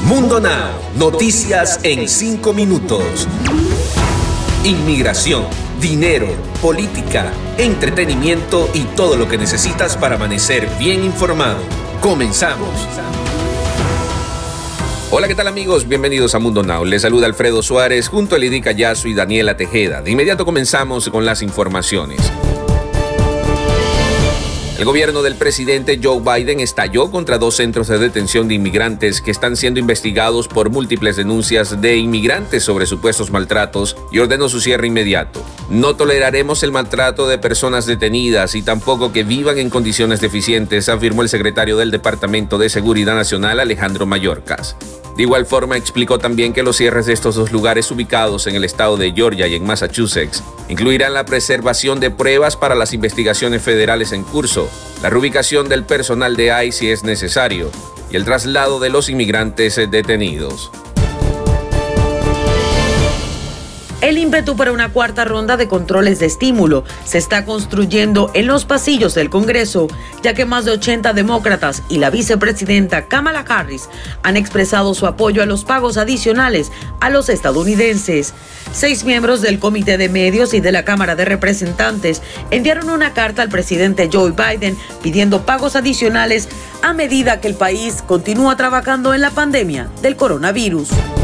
Mundo Now, noticias en 5 minutos. Inmigración, dinero, política, entretenimiento y todo lo que necesitas para amanecer bien informado. Comenzamos. Hola, ¿qué tal amigos? Bienvenidos a Mundo Now. Les saluda Alfredo Suárez junto a Lidy Callazo y Daniela Tejeda. De inmediato comenzamos con las informaciones. El gobierno del presidente Joe Biden estalló contra 2 centros de detención de inmigrantes que están siendo investigados por múltiples denuncias de inmigrantes sobre supuestos maltratos y ordenó su cierre inmediato. No toleraremos el maltrato de personas detenidas y tampoco que vivan en condiciones deficientes, afirmó el secretario del Departamento de Seguridad Nacional, Alejandro Mayorkas. De igual forma, explicó también que los cierres de estos 2 lugares ubicados en el estado de Georgia y en Massachusetts incluirán la preservación de pruebas para las investigaciones federales en curso, la reubicación del personal de ICE si es necesario y el traslado de los inmigrantes detenidos. El ímpetu para una 4ª ronda de controles de estímulo se está construyendo en los pasillos del Congreso, ya que más de 80 demócratas y la vicepresidenta Kamala Harris han expresado su apoyo a los pagos adicionales a los estadounidenses. 6 miembros del Comité de Medios y de la Cámara de Representantes enviaron una carta al presidente Joe Biden pidiendo pagos adicionales a medida que el país continúa trabajando en la pandemia del coronavirus.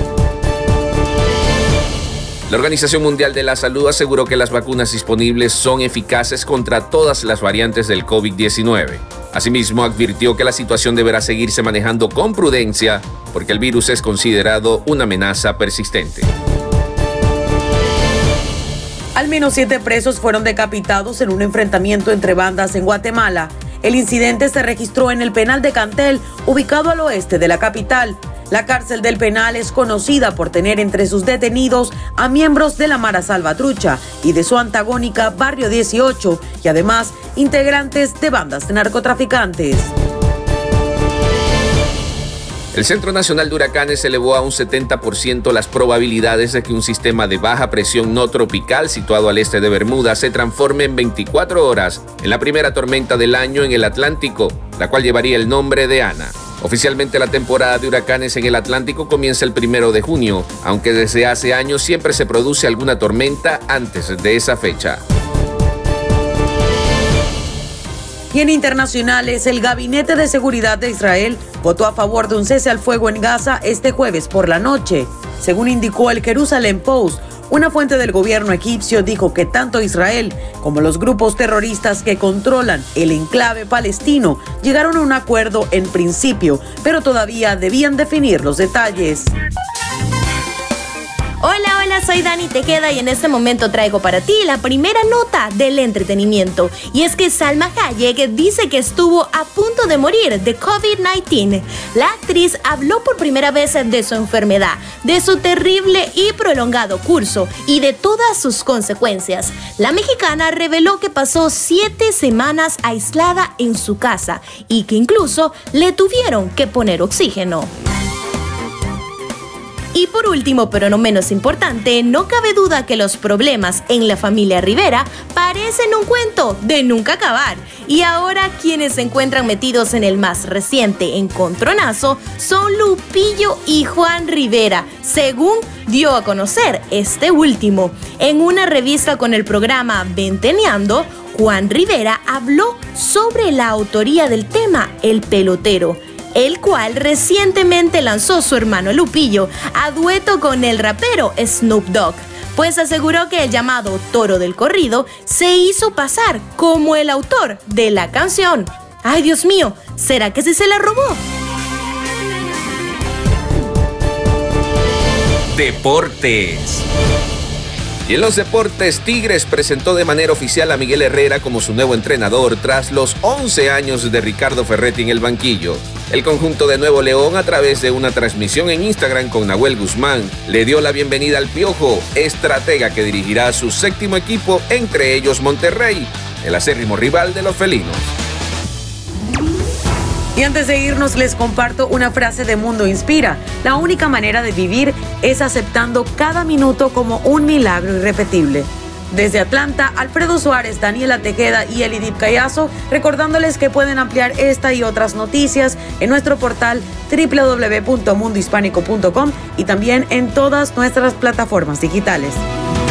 La Organización Mundial de la Salud aseguró que las vacunas disponibles son eficaces contra todas las variantes del COVID-19. Asimismo, advirtió que la situación deberá seguirse manejando con prudencia porque el virus es considerado una amenaza persistente. Al menos 7 presos fueron decapitados en un enfrentamiento entre bandas en Guatemala. El incidente se registró en el penal de Cantel, ubicado al oeste de la capital. La cárcel del penal es conocida por tener entre sus detenidos a miembros de la Mara Salvatrucha y de su antagónica Barrio 18 y además integrantes de bandas de narcotraficantes. El Centro Nacional de Huracanes elevó a un 70% las probabilidades de que un sistema de baja presión no tropical situado al este de Bermuda se transforme en 24 horas en la primera tormenta del año en el Atlántico, la cual llevaría el nombre de Ana. Oficialmente la temporada de huracanes en el Atlántico comienza el 1 de junio, aunque desde hace años siempre se produce alguna tormenta antes de esa fecha. Y en internacionales, el Gabinete de Seguridad de Israel votó a favor de un cese al fuego en Gaza este jueves por la noche. Según indicó el Jerusalem Post, una fuente del gobierno egipcio dijo que tanto Israel como los grupos terroristas que controlan el enclave palestino llegaron a un acuerdo en principio, pero todavía debían definir los detalles. Hola, soy Dani Tejeda y en este momento traigo para ti la primera nota del entretenimiento. Y es que Salma Hayek dice que estuvo a punto de morir de COVID-19. La actriz habló por primera vez de su enfermedad, de su terrible y prolongado curso y de todas sus consecuencias. La mexicana reveló que pasó 7 semanas aislada en su casa y que incluso le tuvieron que poner oxígeno. Y por último, pero no menos importante, no cabe duda que los problemas en la familia Rivera parecen un cuento de nunca acabar. Y ahora quienes se encuentran metidos en el más reciente encontronazo son Lupillo y Juan Rivera, según dio a conocer este último. En una revista con el programa Venteneando, Juan Rivera habló sobre la autoría del tema El Pelotero, el cual recientemente lanzó su hermano Lupillo a dueto con el rapero Snoop Dogg, pues aseguró que el llamado Toro del Corrido se hizo pasar como el autor de la canción. ¡Ay, Dios mío! ¿Será que sí se la robó? Deportes. Y en los deportes, Tigres presentó de manera oficial a Miguel Herrera como su nuevo entrenador tras los 11 años de Ricardo Ferretti en el banquillo. El conjunto de Nuevo León, a través de una transmisión en Instagram con Nahuel Guzmán, le dio la bienvenida al Piojo, estratega que dirigirá a su 7º equipo, entre ellos Monterrey, el acérrimo rival de los felinos. Y antes de irnos les comparto una frase de Mundo Inspira. La única manera de vivir es aceptando cada minuto como un milagro irrepetible. Desde Atlanta, Alfredo Suárez, Daniela Tejeda y Elidip Callazo, recordándoles que pueden ampliar esta y otras noticias en nuestro portal www.mundohispánico.com y también en todas nuestras plataformas digitales.